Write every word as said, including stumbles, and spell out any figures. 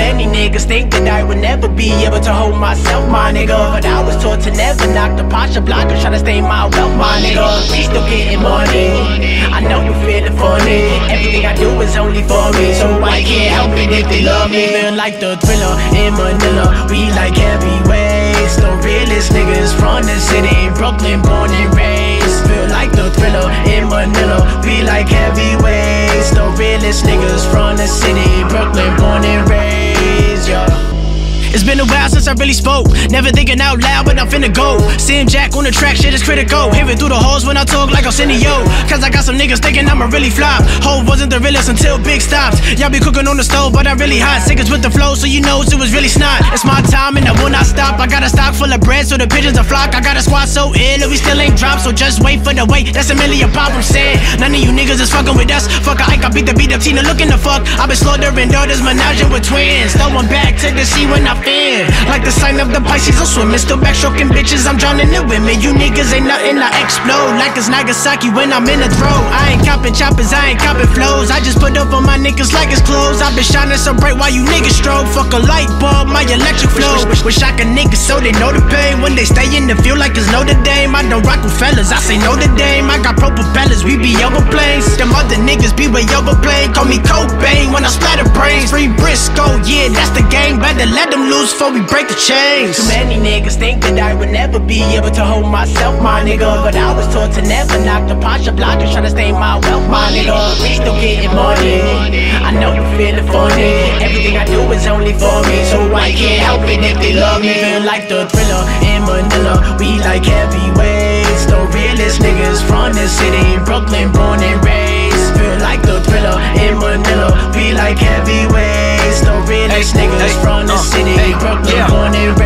many niggas think that I would never be able to hold myself, my nigga. But I was taught to never knock the Pasha blockers, tryna stay my wealth, my nigga. We still getting money, I know you feeling funny. Everything I do is only for me, so I can't help it if they love me. Feel like the Thriller in Manila, we like heavyweights. The realest niggas from the city, Brooklyn, born and raised. Feel like the Thriller in Manila, we like heavyweights. The realest niggas from the city, Brooklyn, born and raised, yeah. It's been a while since I really spoke, never thinking out loud, but I'm finna go. Seeing Jack on the track, shit is critical. Hearing through the halls when I talk like Arsenio. Cause I got some niggas thinking I'ma really flop. Hov wasn't the realest until Big stops. Y'all be cooking on the stove, but I'm really hot. Sickers with the flow, so you know it was really snot. It's my time and I will not stop. I got a stock full of bread, so the pigeons are flock. I got a squad so ill, and we still ain't dropped. So just wait for the wait, that's a million pop, I'm saying. None of you niggas is fucking with us. Fuck a Ike, I beat the beat up Tina looking the fuck. I been slaughtering daughters, menaging with twins. Throwing back to the sea when I fin. Like the sign of the Pisces, I'm swimming. Still backstroking bitches, I'm drowning in women. You niggas ain't nothing, I explode like it's Nagasaki when I'm in a throw. I ain't copping choppers, I ain't copping flows. I just put up on my niggas like it's clothes. I been shining so bright while you niggas strobe. Fuck a light bulb, my electric flow. Wish, wish I could niggas so they know the pain. When they stay in the field like it's Notre Dame. I don't rock with fellas, I say no to Dame. I got pro propellers, we be over planes. Them other niggas be way overplayed. Call me Cobain when I splatter brains. Free Briscoe, yeah, that's the game. Better let them loose before we break the chains. Too many niggas think that I would never be able to hold myself, my nigga. But I was taught to never knock the Pasha blockers, tryna stay my wealth, my nigga. We still getting money, I know you feeling funny. Everything I do is only for me, so I can't help it if they love me. Feel like the Thriller in Manila, we like heavyweights. The realest niggas from the city, Brooklyn, born and raised. Feel like the Thriller in Manila, we like heavyweights. The realest niggas from the city, Brooklyn, born and raised.